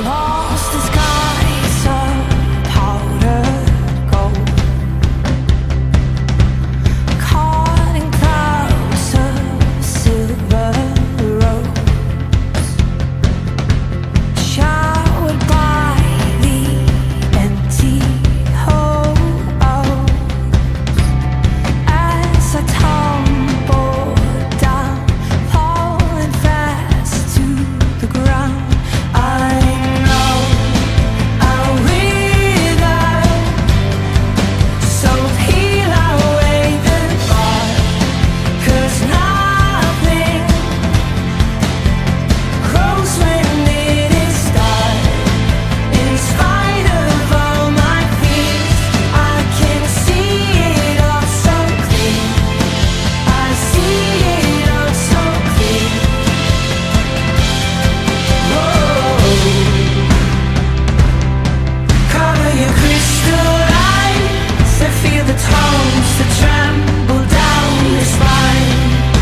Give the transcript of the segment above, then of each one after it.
Lost the skies of powdered gold, caught in clouds of silver rose, showered by the empty holes as I tumbled down, falling fast to the ground. I know I'll wither, so peel away the bark, 'cause nothing grows when it is dark. In spite of all my fears, I can see it all so clear. I see it all so clear. Cover your crystal eyes and feel the tones that tremble down your spine.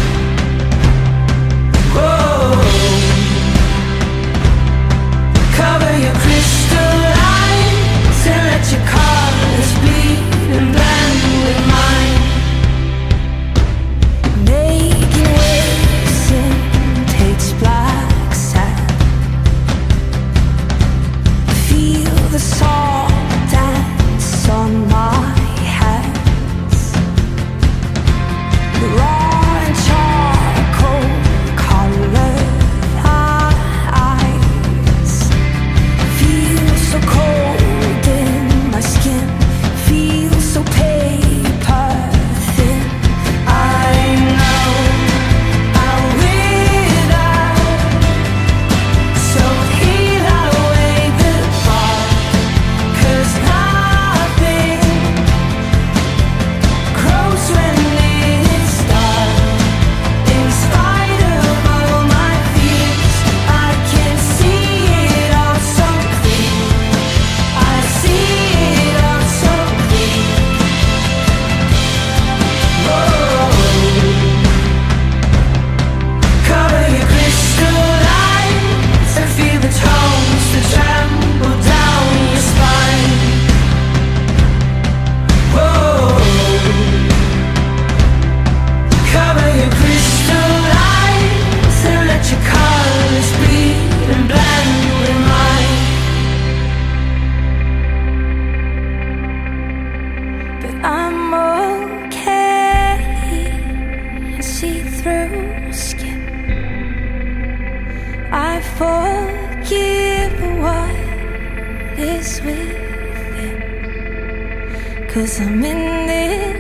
Cover your crystal eyes and let your colors bleed and blend with mine. Making waves in takes black sand. Feel the salt dance on my hands. The raw and charcoal colored eyes feel so cold in my skin, feel so paper thin. I know I'll wither, so peel away the bark, 'cause nothing grows when it is dark. In spite of all my fears, I can see it all so clear. I see it all so clear. Cover your crystal eyes and feel the tones that tremble down your spine. Cover your crystal eyes and let your colors bleed and blend with mine. But I'm okay and see through skin. I forgive what is within, 'cause I'm in this